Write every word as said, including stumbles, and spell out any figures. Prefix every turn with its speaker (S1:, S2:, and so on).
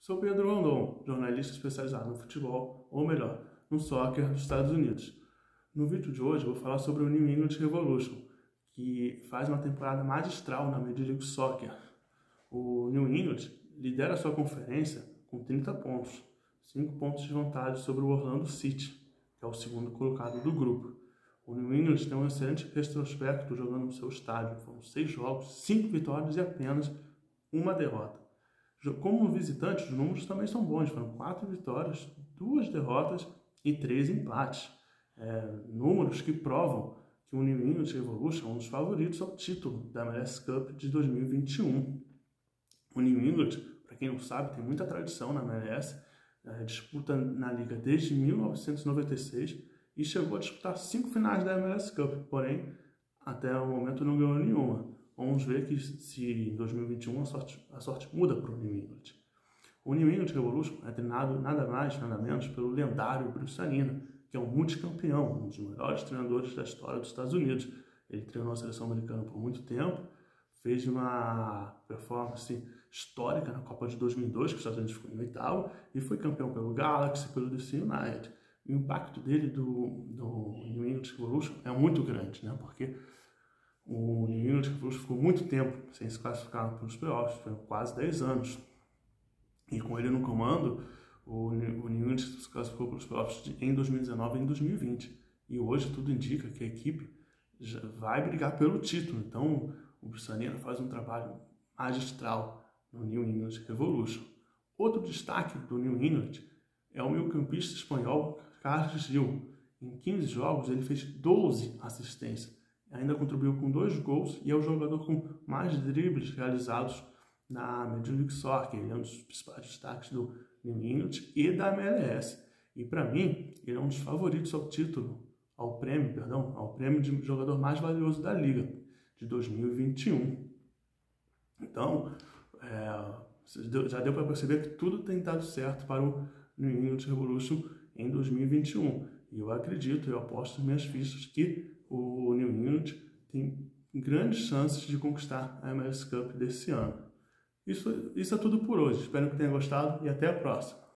S1: Sou Pedro Rondon, jornalista especializado no futebol, ou melhor, no soccer dos Estados Unidos. No vídeo de hoje eu vou falar sobre o New England Revolution, que faz uma temporada magistral na Major League Soccer. O New England lidera sua conferência com trinta pontos, cinco pontos de vantagem sobre o Orlando City, que é o segundo colocado do grupo. O New England tem um excelente retrospecto jogando no seu estádio. Foram seis jogos, cinco vitórias e apenas uma derrota. Como visitante, os números também são bons. Foram quatro vitórias, duas derrotas e três empates. É, números que provam que o New England Revolution é um dos favoritos ao título da M L S Cup de dois mil e vinte e um. O New England, para quem não sabe, tem muita tradição na M L S, é, disputa na liga desde mil novecentos e noventa e seis e chegou a disputar cinco finais da M L S Cup, porém, até o momento não ganhou nenhuma. Vamos ver que se em dois mil e vinte e um a sorte, a sorte muda para o New England. O New England Revolution é treinado nada mais, nada menos pelo lendário Bruce Arena, que é um multicampeão, um dos melhores treinadores da história dos Estados Unidos. Ele treinou a seleção americana por muito tempo, fez uma performance histórica na Copa de dois mil e dois, que os Estados Unidos ficou em oitavo, e foi campeão pelo Galaxy, pelo D C United. O impacto dele do, do New England Revolution é muito grande, né? Porque o New England Revolution ficou muito tempo sem se classificar para os playoffs, foram quase dez anos. E com ele no comando, o New England se classificou para os playoffs em dois mil e dezenove e em dois mil e vinte. E hoje tudo indica que a equipe já vai brigar pelo título. Então o Bruce Arena faz um trabalho magistral no New England Revolution. Outro destaque do New England é o meio-campista espanhol Carlos Gil. Em quinze jogos ele fez doze assistências. Ainda contribuiu com dois gols e é o jogador com mais dribles realizados na Major League Soccer. Ele é um dos principais destaques do New England e da M L S. E para mim, ele é um dos favoritos ao título, ao prêmio, perdão, ao prêmio de jogador mais valioso da Liga de dois mil e vinte e um. Então, é, já deu para perceber que tudo tem dado certo para o New England Revolution em dois mil e vinte e um. E eu acredito, eu aposto nas minhas fichas que o New England tem grandes chances de conquistar a M L S Cup desse ano. Isso, isso é tudo por hoje. Espero que tenha gostado e até a próxima.